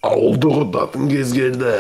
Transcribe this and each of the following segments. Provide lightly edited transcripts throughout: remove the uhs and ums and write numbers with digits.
Ауылды құртатын кез келді.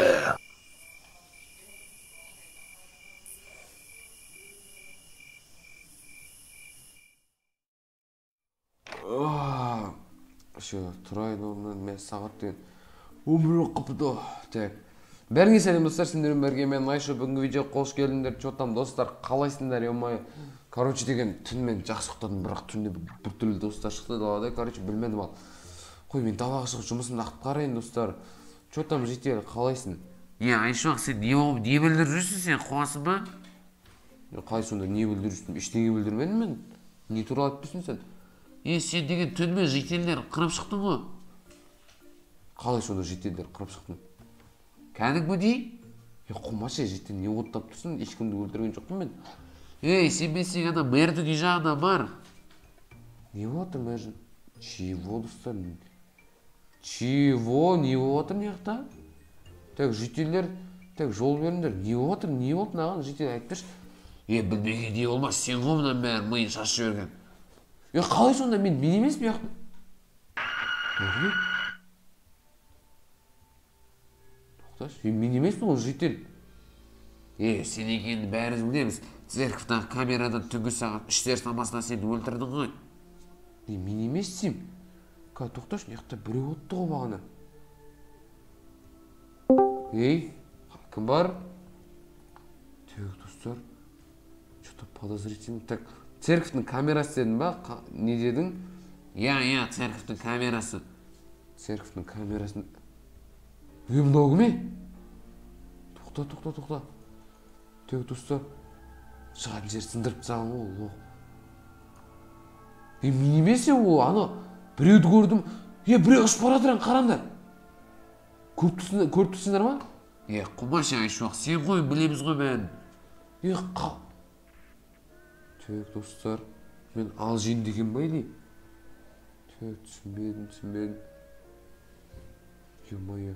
Şu Turay'ın onun saat деген өмір қыпыды. Так. Бәріңе сәлем достар, сендермен бірге мен Айша. Бүгінгі видео қош келдіңдер. Чотам достар, қалайсыңдар? Емай. Короче деген түнмен жақсы ұйықтадым, бірақ түнде біртүрлі достар шықты далада. Короче білмедім ал. Қой, мен далаға шығып жұмысымды ақтып қарайын достар. Чотам жетелі, қалайсың? Айшуақ, сен не білдіріп жүрсің, сен қуасың ба? Қай сонда не білдіріп? Ештеңе білдірмедім мен. Не туралы айтып тұрсың сен? Сен деген түнмен жителдер қырып шықтың ғой. Қалай сонда жителдер қырып шықтың? Кәдімгідей? Құмашы жеттен не оттап тұрсың? Ешкімді өлтірген жоқпын мен. Сен білсең ана мэрдің үй жағында бар. Не болып жатыр мэр? Чего достар? Чего? Не болып жатыр мына жақта? Так, жителдер, так, жол беріңдер. Не болып жатыр? Не болды мынаған? Жителдер айтып берші. Білмеген не болмас, сен ғой мына бәрін миын шашып жіберген. Қалай сонда мен емес бұл жақта? Тоқташы, мен емес бұл житель. Сен екенін бәріміз білеміз. Церковтағы камерадан түнгі сағат 3-тер шамасында сені өлтірдің ғой. Мен емес деймін. Тоқташы, мына жақта біреу отты ғой бағана. Кім бар? Так, достар. Что-то подозрительно. Так, церковтың камерасы дедің ба? Не дедің? Церковтың камерасы. Церковтың камерасын... Мынау кім? Тоқта. Так, достар. Шығатын жер сындырып тастаған ғой ол. Мен емес ол, ана біреуді көрдім. Біреу ұшып бара жатыр, қараңдар. Көріп тұрсыңдар ма? Құмаш Айшуақ, сен ғой білеміз ғой бәрін. Так, достар, мен алжиын деген ба или? Так, түсінбедім. Ё-моё.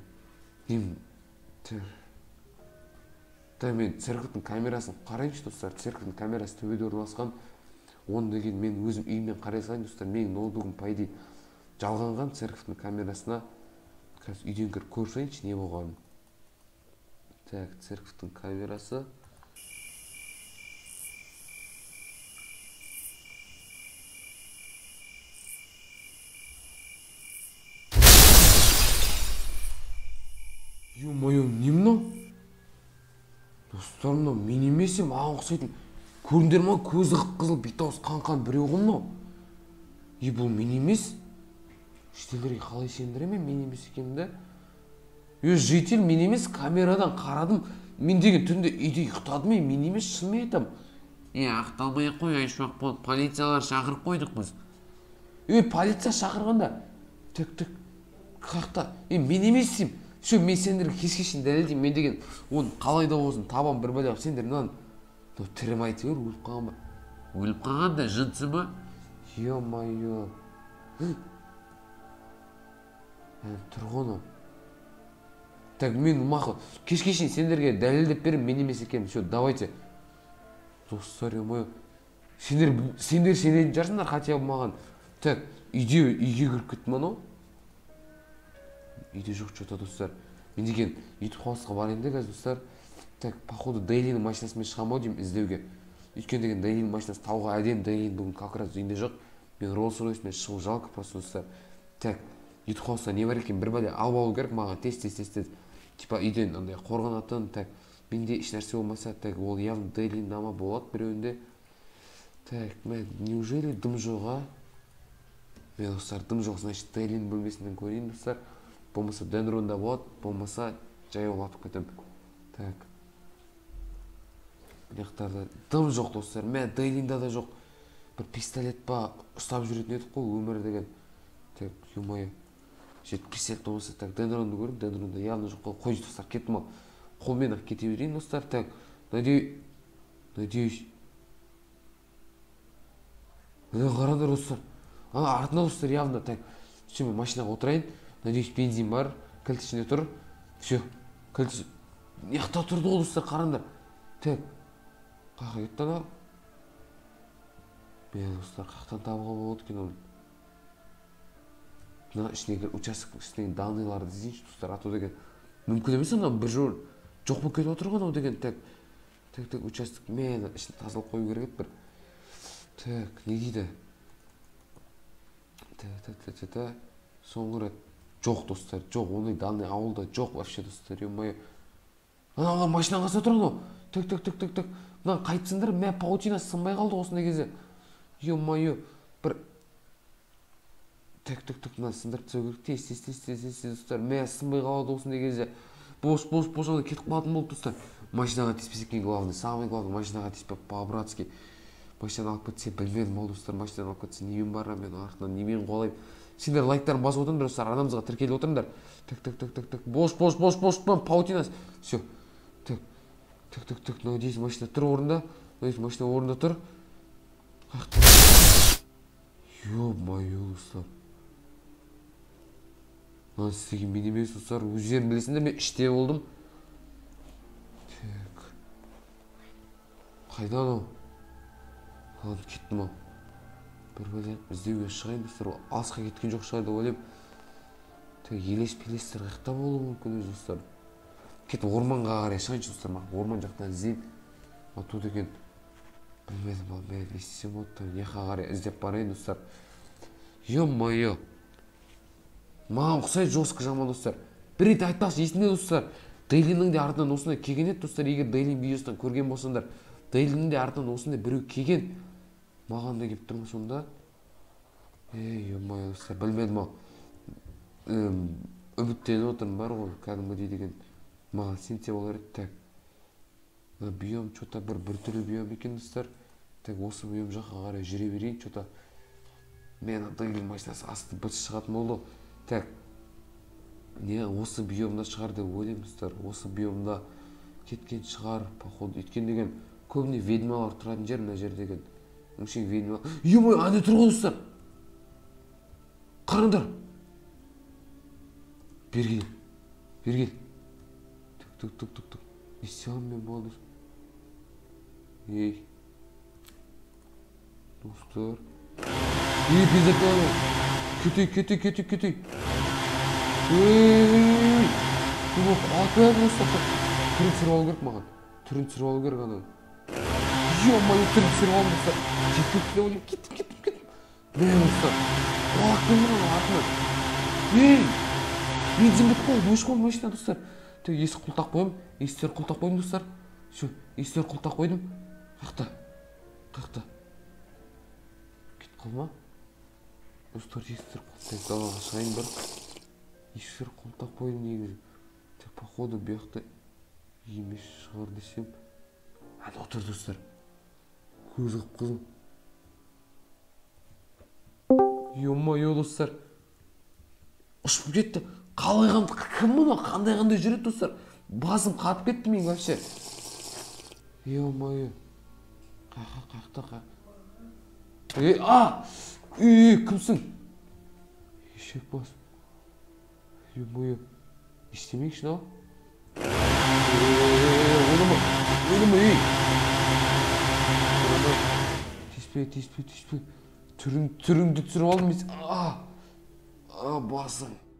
Мен церковтың камерасын қарайыншы, достар. Церковтың камерасы төбеде орналасқан. Оны деген мен өзім үйімнен қарай салайын, достар. Менің ноутбугым пайда жалғанған церковтың камерасына. Қазір үйден кіріп көріп салайыншы, не болғанын. Так, церковтың камерасы. Ё-моё, не мынау? Достар, мынау мен емес маған ұқсайтын. Көрдіңдер ма? Көзі қып-қызыл, бет-аузы қан біреу ғой мынау. Бұл мен емес. Жителерге қалай сендіремін мен емес екенімді? Житель мен емес, камерадан қарадым. Мен деген түнде үйде ұйықтадым, мен емес, шынымен айтамын. Ақталмай қой Айшуақ, болды. Полициялар шақырып қойдық біз. Полиция шақырғанда. Так, қақта. Мен емес деймін. Мен сендерге кешке шейін дәлелдеймін. Мен деген оны қалай да болсын табам бір бәле. Сендер мынаны тірім айтып өліп қалған ба? Өліп қалған да жынсы ба? Ё-моё. Тұр ғоны. Так, мен ұмақы. Кешке шейін сендерге дәлелдеп берем, мен емес екенім. Давайте. Достар, ё-моё. Сендер сенетін жарсыңдар, хотя маған. Так, үйге кіріп кеттім анау. Үйде жоқ что-то, достар. Мен деген үйтіп қуасыға барайын да қазір, достар. Так, походу Дейлидің машинасымен шығам ау деймін іздеуге. Өйткені деген Дейлидің машинасы тауға әдем. Дейлин бүгін как раз үйінде жоқ. Мен Роллс-Ройсмен шығу жалко просто, достар. Так, үйтіп қуасыға не бар екен, бір бәле алу керек маған тез. Типа үйден андай қорғанатын. Так, менде еш нәрсе болмаса, так, ол явно Дейлин нама болады біреуінде. Так, мен неужели дым жоға? Мен, достар, дым жоқ, значит Дейлин бөлмесінен көрейін, достар. Болмаса Денронда болады, болмаса жаяу латып кетем. Так. Мынаяқтарда дым жоқ, достар. Мен Дейлинда да жоқ. Бір пистолет па ұстап жүретін едік қой өмір деген. Так, ё-моё. Пистолет болмаса, так, Денронды көрдім, Денронда явно жоқ қой. Қой, достар, кеттім ал. Қолмен ақ кете берейін, достар. Так, надеюсь. Қараңдар, достар. Артында, достар, явно. Так, мен машинаға отырайын. Надеюсь, бензин бар, кілт ішінде тұр. Кілт яқта тұрды ғой, достар, қараңдар. Так, қақа кеттен ал. Достар, қақтан табуға болады екен оны. мына ішіне участок ішіне данныйларды іздейінші достар, а то деген мүмкін емес, ана бір жол жоқ болып кетіп отыр ғой анау деген. Так участок мен ішін тазалап қою керек еді бір. Так, не дейді? Соңғы рет жоқ достар, жоқ, ондай данный ауылда жоқ вообще достар, ё-моё. Ана машинаға қаса тұр анау. Так. Мына қайтсыңдар, мә паутина сынбай қалды осындай кезде. Ё-моё, бір так, мына сындырып тастау керек. Тез достар, мә сынбай қалады осындай кезде. Бош ана кетіп қалатын болды достар. Машинаға тиіспесек екен, главный, самый главный, машинаға тиіспеп по-братски. Машинаны алып кетсе білмедім ол достар, машинаны алып кетсе немен барам мен артынан, немен қолайым. Сендер лайктарын басып отырыңдар достар, арнамызға тіркеліп отырыңдар. Так. Бош, паутинасы. Все. Так. Надеюсь, машина тұр орында. Тұр. Ё-моё, достар. Мына істеген мен емес достар, өздерің білесіңдер, мен іште болдым. Так. Қайда анау? Ладно, кеттім ау. Бір бәлем іздеуге шығайын достар, алысқа кеткен жоқ шығар деп ойлаймын. Так, елес-пелестер қайда болуы мүмкін өз достар. Кетіп орманға қарай шығайыншы достар, орман жақтан іздейін. Ату деген білмедім, ал мен не істесем болады, неқа қарай іздеп барайын достар. Ё-моё, маған ұқсайды жестко жаман достар. Бір рет айтпақшы, есімде достар, Дейлиннің де артынан осындай келген еді достар. Егер Дейлин видеосынан көрген болсаңдар, Дейлиннің де артынан осындай біреу келген. Маған да келіп тұрмын сонда. Ё-моё достар, білмедім ау. Үміттеніп отырмын бар ғой, кәдімгідей деген. Маған сенсе болар еді. Так, биом что-то бір түрлі биом екен достар. Так, осы биом жаққа қарай жүре берейін, что-то. Мен Дейлин машинасы асты бір шығатын болды. Так, не осы биомда шығар деп ойлаймын достар. Осы биомда кеткен шығар, походу. Өйткен деген көбіне ведьмалар тұратын жер мына жер деген. Өңшең ведьмалар. Ё-моё, ана тұр ғой достар. Қараңдар. Бергел. Так. Не істеймін мен болды. Ей. Достар. Безопасно. Кетей. Бұл қалпай достар. Түрін түсіріп алу керек маған. Ана. Ё-моё, түрін түсіріп алу достар. Кетіп. Мен достар. Қалақпен мұның артынан. Бензин бітіп қалды, өшіп қалды машина достар. Так, есік құлтақ қойым. Есіктер құлтақ қойдым достар. Все, есіктер құлтақ қойдым. Қақта. Кетіп қалма. Достар, есіктер құлтақ далаға шығайын бар. Есіктер құлтақ қойдым негізі. Так, походу бұяқта емес шығар десем. Ана отыр достар. Көзі қып-қызыл. Ё-моё достар. Ұшып кетті. Қалайған кім мұны? Қандай жүреді достар? Басым қатып кетті мен вообще. Ё-моё. Қақта. Кімсің? Ешек бас. Ё-моё. Ештемейікшін ау? Ойлама, Теспе. Түріңді түсіріп алдым. Басым.